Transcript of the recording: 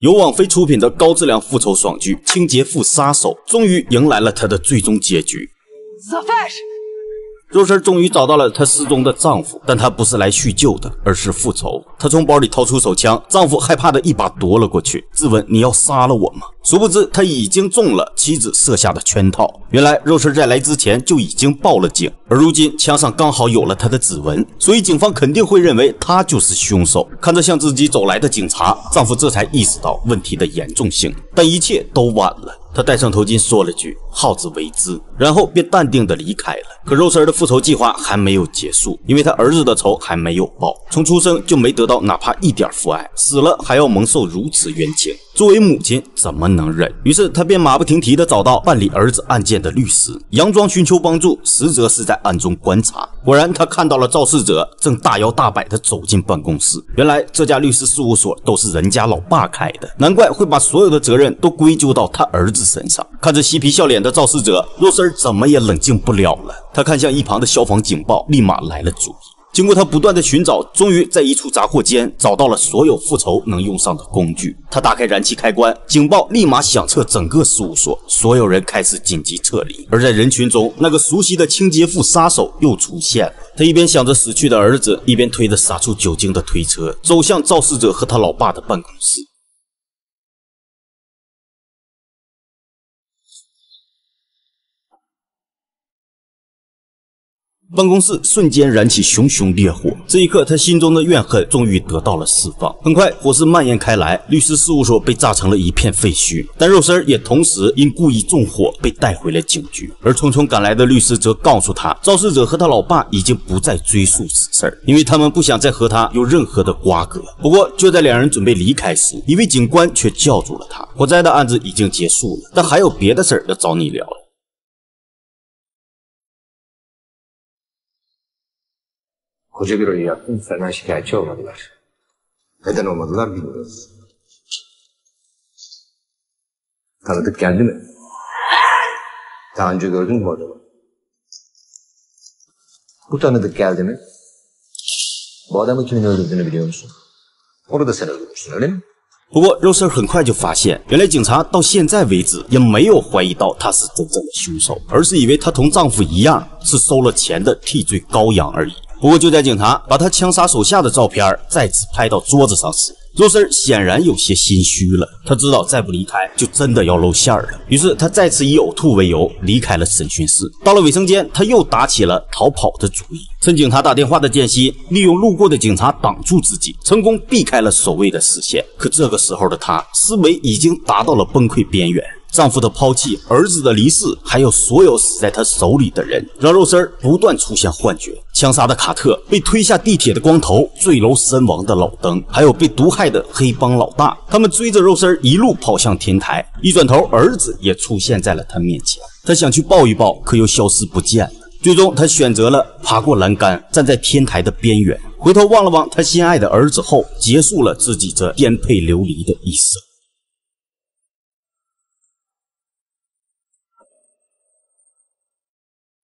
由网飞出品的高质量复仇爽剧《清洁妇杀手》终于迎来了它的最终结局。肉丝终于找到了她失踪的丈夫，但她不是来叙旧的，而是复仇。她从包里掏出手枪，丈夫害怕的一把夺了过去，质问：“你要杀了我吗？”殊不知他已经中了妻子设下的圈套。原来肉丝在来之前就已经报了警，而如今枪上刚好有了他的指纹，所以警方肯定会认为他就是凶手。看着向自己走来的警察，丈夫这才意识到问题的严重性，但一切都晚了。他戴上头巾说了句好自为之，然后便淡定地离开了。可肉丝的复仇计划还没有结束，因为他儿子的仇还没有报，从出生就没得到哪怕一点父爱，死了还要蒙受如此冤情，作为母亲怎么能忍？于是他便马不停蹄地找到办理儿子案件的律师，佯装寻求帮助，实则是在暗中观察。果然他看到了肇事者正大摇大摆地走进办公室，原来这家律师事务所都是人家老爸开的，难怪会把所有的责任都归咎到他儿子身上。看着嬉皮笑脸的肇事者，肉丝怎么也冷静不了了。他看向一旁的消防警报，立马来了主意。经过他不断的寻找，终于在一处杂货间找到了所有复仇能用上的工具。他打开燃气开关，警报立马响彻整个事务所，所有人开始紧急撤离。而在人群中，那个熟悉的清洁妇杀手又出现了。他一边想着死去的儿子，一边推着洒出酒精的推车，走向肇事者和他老爸的办公室。办公室瞬间燃起熊熊烈火，这一刻他心中的怨恨终于得到了释放。很快火势蔓延开来，律师事务所被炸成了一片废墟，但肉丝也同时因故意纵火被带回了警局。而匆匆赶来的律师则告诉他，肇事者和他老爸已经不再追溯此事，因为他们不想再和他有任何的瓜葛。不过就在两人准备离开时，一位警官却叫住了他。火灾的案子已经结束了，但还有别的事要找你聊了。 Kocaeli yaptım, senden şikayetçi olmadılar. Neden olmadılar bilmiyoruz. Tanıdık geldi mi? Daha önce gördün mü adamı? Bu tanıdık geldi mi? Bu adamı kimin öldürdüğünü biliyor musun? Onu da sen öldürmüşsün, öyle mi? 不过肉丝很快就发现，原来警察到现在为止也没有怀疑到他是真正的凶手，而是以为他同丈夫一样是收了钱的替罪羔羊而已。不过就在警察把他枪杀手下的照片再次拍到桌子上时，肉丝显然有些心虚了。他知道再不离开就真的要露馅了，于是他再次以呕吐为由离开了审讯室。到了卫生间，他又打起了逃跑的主意。趁警察打电话的间隙，利用路过的警察挡住自己，成功避开了守卫的视线。可这个时候的他思维已经达到了崩溃边缘。丈夫的抛弃，儿子的离世，还有所有死在他手里的人，让肉丝不断出现幻觉。枪杀的卡特，被推下地铁的光头，坠楼身亡的老登，还有被毒害的黑帮老大，他们追着肉丝一路跑向天台。一转头，儿子也出现在了他面前。他想去抱一抱，可又消失不见了。最终，他选择了爬过栏杆，站在天台的边缘，回头望了望他心爱的儿子后，结束了自己这颠沛流离的一生。